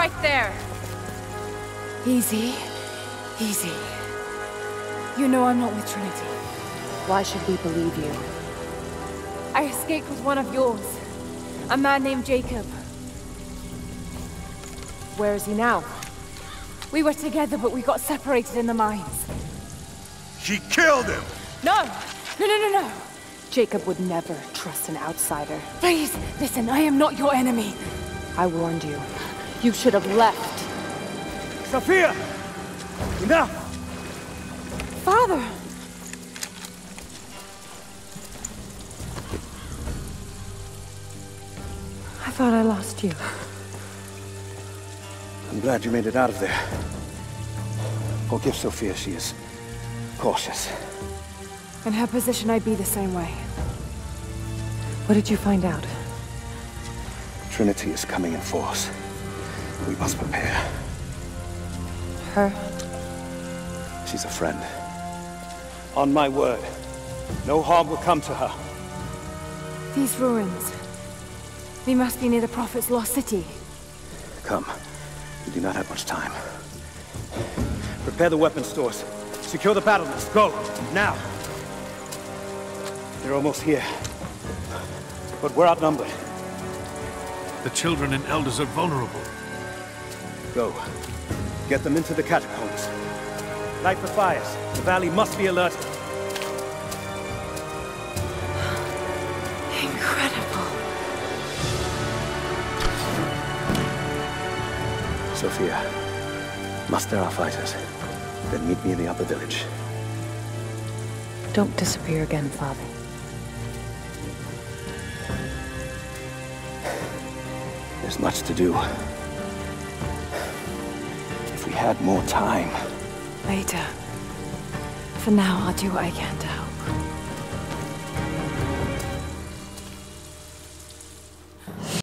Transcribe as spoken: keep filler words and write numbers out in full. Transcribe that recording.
right there. Easy. Easy. You know I'm not with Trinity. Why should we believe you? I escaped with one of yours. A man named Jacob. Where is he now? We were together, but we got separated in the mines. She killed him! No! No, no, no, no! Jacob would never trust an outsider. Please, listen, I am not your enemy. I warned you. You should have left. Sophia! Enough! Father! I thought I lost you. I'm glad you made it out of there. Forgive Sophia, she is cautious. In her position, I'd be the same way. What did you find out? Trinity is coming in force. We must prepare. Her? She's a friend. On my word, no harm will come to her. These ruins. They must be near the Prophet's lost city. Come. We do not have much time. Prepare the weapon stores. Secure the battlements. Go! Now! They're almost here. But we're outnumbered. The children and elders are vulnerable. Go. Get them into the catacombs. Light the fires. The valley must be alerted. Incredible. Sophia, muster our fighters. Then meet me in the upper village. Don't disappear again, Father. There's much to do. If we had more time. Later. For now, I'll do what I can to help.